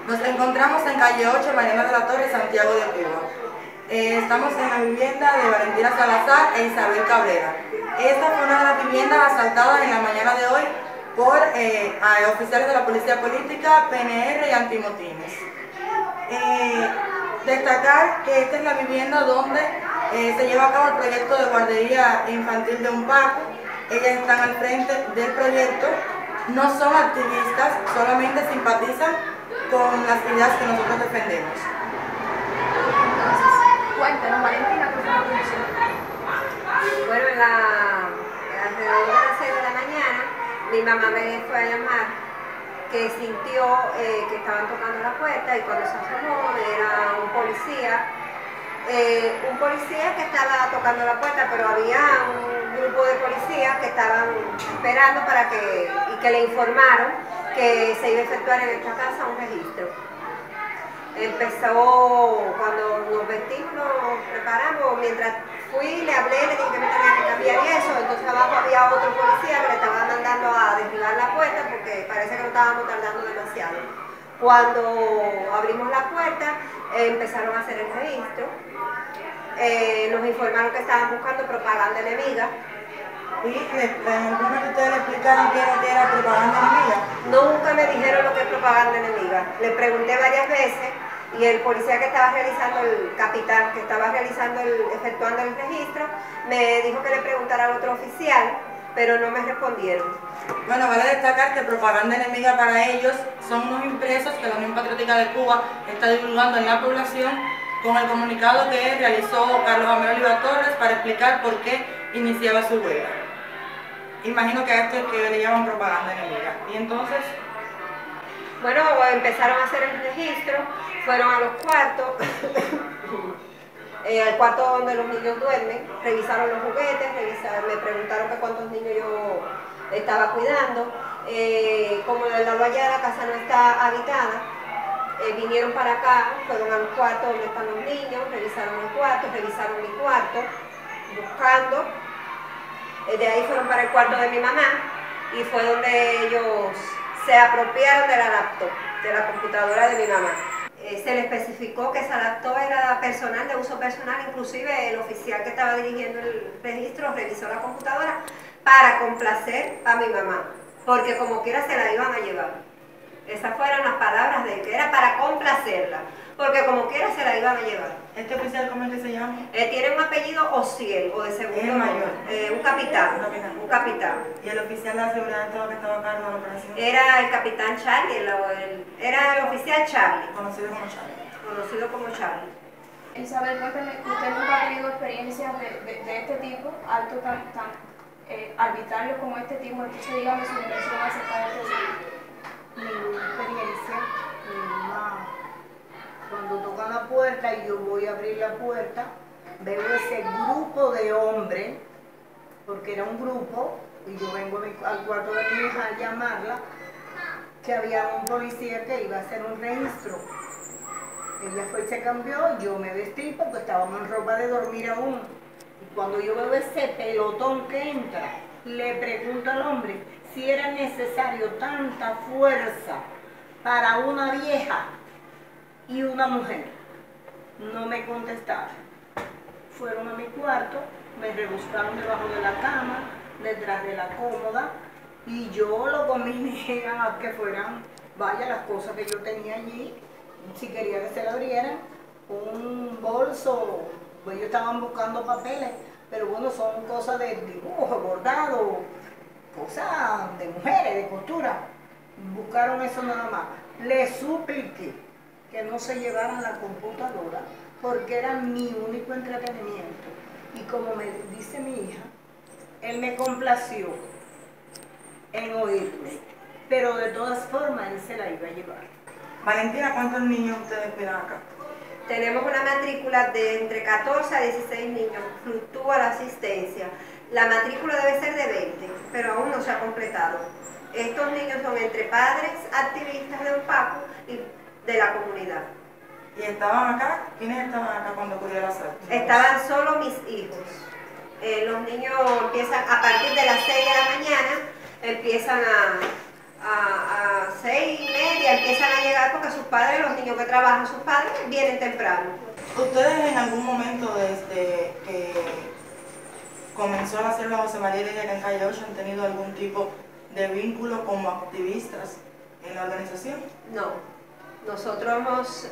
Nos encontramos en calle 8, Mariana de la Torre, Santiago de Cuba. Estamos en la vivienda de Valentina Salazar e Isabel Cabrera. Esta fue una de las viviendas asaltadas en la mañana de hoy por oficiales de la Policía Política, PNR y antimotines. Destacar que esta es la vivienda donde se lleva a cabo el proyecto de guardería infantil de UNPACO. Ellas están al frente del proyecto, no son activistas, solamente simpatizan con las ideas que nosotros defendemos. Cuéntanos, Valentina, ¿qué fue lo que hicieron? Bueno, alrededor de las 6 de la mañana, mi mamá me fue a llamar que sintió que estaban tocando la puerta, y cuando se asomó era un policía que estaba tocando la puerta, pero había un grupo de policías que estaban esperando y que le informaron que se iba a efectuar en esta casa un registro. Empezó, cuando nos vestimos, nos preparamos, mientras fui, le hablé, le dije que me tenía que cambiar y eso, entonces abajo había otro policía que le estaba mandando a derribar la puerta porque parece que no estábamos tardando demasiado. Cuando abrimos la puerta, empezaron a hacer el registro, nos informaron que estaban buscando propaganda enemiga. ¿Y ustedes le explicaron qué era propaganda enemiga? Nunca me dijeron lo que es propaganda enemiga. Le pregunté varias veces y el policía que estaba realizando, el capitán que estaba efectuando el registro, me dijo que le preguntara al otro oficial, pero no me respondieron. Bueno, vale destacar que propaganda enemiga para ellos son unos impresos que la Unión Patriótica de Cuba está divulgando en la población con el comunicado que realizó Carlos Amero Oliva Torres para explicar por qué iniciaba su huelga. Imagino que a esto es que le llaman propaganda enemiga. Y entonces, bueno, empezaron a hacer el registro, fueron a los cuartos, al cuarto donde los niños duermen, revisaron los juguetes, me preguntaron que cuántos niños yo estaba cuidando. Como la valla de la casa no está habitada, vinieron para acá, fueron al cuarto donde están los niños, revisaron el cuarto, revisaron mi cuarto, buscando. De ahí fueron para el cuarto de mi mamá y fue donde ellos se apropiaron de la laptop, de la computadora de mi mamá. Se le especificó que esa laptop era personal, de uso personal, inclusive el oficial que estaba dirigiendo el registro revisó la computadora para complacer a mi mamá, porque como quiera se la iban a llevar. Esas fueron las palabras de él, que era para complacerla, porque como quiera se la iban a llevar. ¿este oficial cómo es que se llama? Tiene un apellido Ociel, o de segundo ¿Es mayor? un capitán. Un capitán. ¿Y el oficial de la seguridad que estaba a cargo de la operación? Era el capitán Charlie, era el oficial Charlie. Conocido como Charlie. Conocido como Charlie. Isabel, cuéntame, ¿usted nunca ha tenido experiencias de este tipo, algo tan arbitrario como este tipo? Entonces, dígame su impresión acerca de este tipo. Ninguna experiencia, ninguna. Cuando tocan la puerta y yo voy a abrir la puerta, veo ese grupo de hombres, porque era un grupo, y yo vengo al cuarto de mi hija a llamarla, que había un policía que iba a hacer un registro. Ella fue y se cambió, yo me vestí porque estábamos en ropa de dormir aún. Y cuando yo veo ese pelotón que entra, le pregunto al hombre si era necesario tanta fuerza para una vieja y una mujer. No me contestaron. Fueron a mi cuarto, me rebuscaron debajo de la cama, detrás de la cómoda, y yo lo combiné a que fueran, vaya, las cosas que yo tenía allí, si quería que se la abrieran, un bolso, pues ellos estaban buscando papeles, pero bueno, son cosas de dibujo, bordado, cosas de mujeres, de costura. Buscaron eso nada más. Les supliqué que no se llevaran la computadora porque era mi único entretenimiento. Y como me dice mi hija, él me complació en oírme, pero de todas formas él se la iba a llevar. Valentina, ¿cuántos niños ustedes cuidan acá? Tenemos una matrícula de entre 14 a 16 niños, fluctúa la asistencia. La matrícula debe ser de 20, pero aún no se ha completado. Estos niños son entre padres, activistas de UNPACO y de la comunidad. ¿Y estaban acá? ¿Quiénes estaban acá cuando ocurrió el asalto? Estaban solo mis hijos. Los niños empiezan a partir de las 6 de la mañana, empiezan a 6:30 empiezan a llegar porque sus padres, los niños que trabajan, sus padres vienen temprano. ¿Ustedes en algún momento desde que comenzó la Selva José María Heredia acá en Calle 8 han tenido algún tipo de vínculo como activistas en la organización? No, nosotros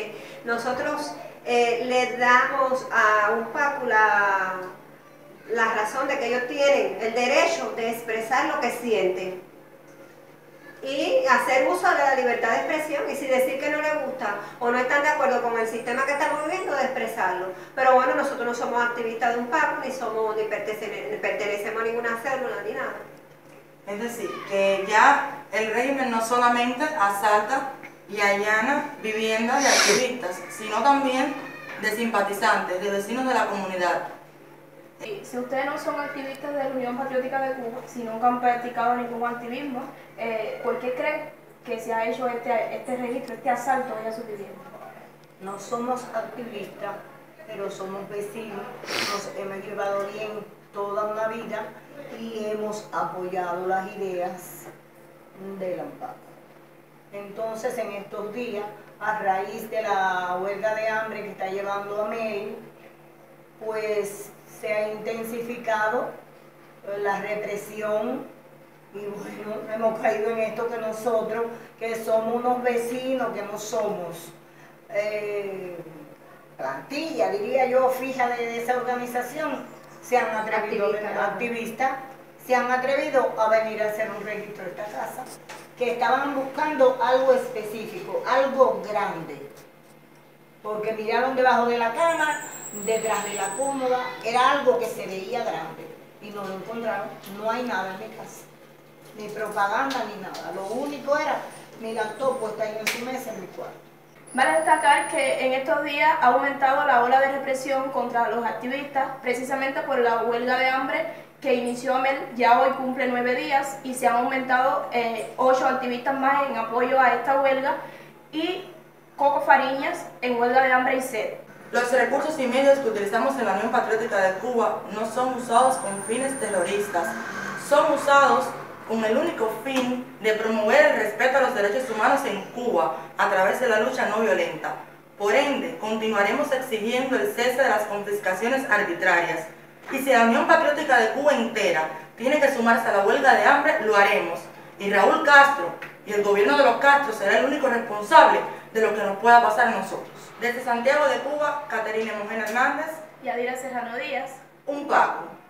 les damos a UNPACU la razón de que ellos tienen el derecho de expresar lo que sienten y hacer uso de la libertad de expresión, y si decir que no les gusta o no están de acuerdo con el sistema que estamos viviendo, de expresarlo. Pero bueno, nosotros no somos activistas de UNPACU, ni pertenecemos a ninguna célula, ni nada. Es decir, que ya el régimen no solamente asalta y allana viviendas de activistas, sino también de simpatizantes, de vecinos de la comunidad. Si ustedes no son activistas de la Unión Patriótica de Cuba, si nunca han practicado ningún activismo, ¿por qué creen que se ha hecho este registro, este asalto a su vivienda? No somos activistas, pero somos vecinos, nos hemos llevado bien toda una vida y hemos apoyado las ideas del UNPACU. Entonces, en estos días, a raíz de la huelga de hambre que está llevando a Mary, pues se ha intensificado la represión y bueno, hemos caído en esto que nosotros, que somos unos vecinos, que no somos plantilla, diría yo, fija de esa organización, se han atrevido, activistas, se han atrevido a venir a hacer un registro de esta casa, que estaban buscando algo específico, algo grande, porque miraron debajo de la cama, detrás de la cómoda, era algo que se veía grande y no lo encontraron. No hay nada en mi casa, ni propaganda ni nada, lo único era mi laptop puesta ahí en su mesa en mi cuarto. Vale destacar que en estos días ha aumentado la ola de represión contra los activistas, precisamente por la huelga de hambre que inició Amel, ya hoy cumple 9 días y se han aumentado 8 activistas más en apoyo a esta huelga, y Coco Fariñas en huelga de hambre y sed. Los recursos y medios que utilizamos en la Unión Patriótica de Cuba no son usados con fines terroristas, son usados con el único fin de promover el respeto a los derechos humanos en Cuba a través de la lucha no violenta. Por ende, continuaremos exigiendo el cese de las confiscaciones arbitrarias. Y si la Unión Patriótica de Cuba entera tiene que sumarse a la huelga de hambre, lo haremos. Y Raúl Castro y el gobierno de los Castro será el único responsable de lo que nos pueda pasar a nosotros. Desde Santiago de Cuba, Caterina Mojena Hernández y Adira Serrano Díaz, UNPACU.